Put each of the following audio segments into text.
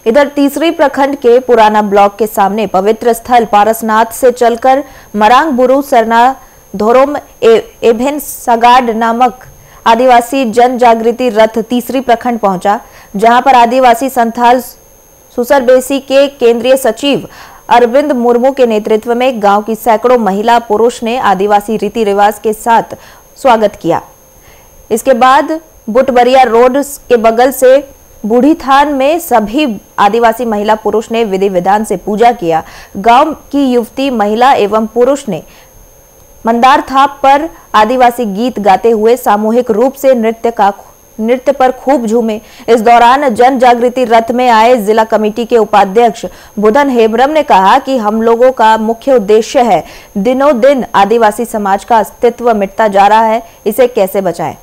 इधर तीसरी प्रखंड के पुराना ब्लॉक के सामने पवित्र स्थल पारसनाथ से चलकर मरांग बुरु सरना धोरोम एभेन सगाड नामक आदिवासी जन जागृति रथ तीसरी प्रखंड पहुंचा, जहां पर आदिवासी संथाल सुसरबेसी के केंद्रीय सचिव अरविंद मुर्मू के नेतृत्व में गांव की सैकड़ों महिला पुरुष ने आदिवासी रीति रिवाज के साथ स्वागत किया। इसके बाद बुटबरिया रोड के बगल से बूढ़ी थान में सभी आदिवासी महिला पुरुष ने विधि विधान से पूजा किया। गांव की युवती महिला एवं पुरुष ने मंदार थाप पर आदिवासी गीत गाते हुए सामूहिक रूप से नृत्य पर खूब झूमे। इस दौरान जन जागृति रथ में आए जिला कमेटी के उपाध्यक्ष बुधन हेम्ब्रम ने कहा कि हम लोगों का मुख्य उद्देश्य है, दिनों दिन आदिवासी समाज का अस्तित्व मिटता जा रहा है, इसे कैसे बचाएं।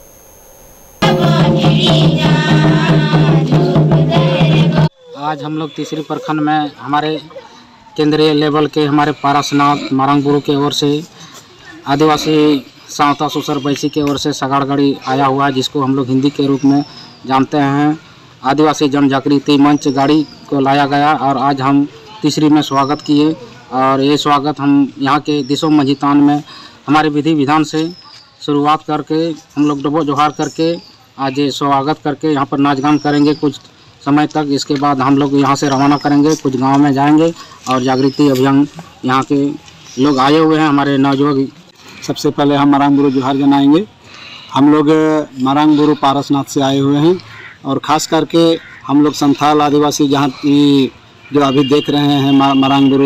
आज हम लोग तीसरी प्रखंड में हमारे केंद्रीय लेवल के हमारे पारसनाथ मरांग बुरु की ओर से आदिवासी सावता सुसरबैसी की ओर से सगाड़ गाड़ी आया हुआ है, जिसको हम लोग हिंदी के रूप में जानते हैं आदिवासी जन जागृति मंच गाड़ी को लाया गया और आज हम तीसरी में स्वागत किए। और ये स्वागत हम यहाँ के दिशो मंझितान में हमारे विधि विधान से शुरुआत करके हम लोग डबो जोहार करके आज ये स्वागत करके यहाँ पर नाच गान करेंगे कुछ समय तक। इसके बाद हम लोग यहाँ से रवाना करेंगे, कुछ गांव में जाएंगे और जागृति अभियान यहाँ के लोग आए हुए हैं हमारे नौजवान। सबसे पहले हम मरांग बुरु जोहार जनाएंगे। हम लोग मरांग बुरु पारसनाथ से आए हुए हैं और ख़ास करके हम लोग संथाल आदिवासी जहाँ की जो अभी देख रहे हैं मरांग बुरु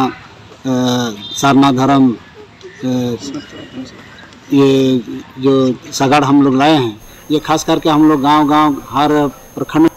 सरना धर्म ये जो सगाड़ हम लोग लाए हैं, ये खास करके हम लोग गांव-गांव हर प्रखंड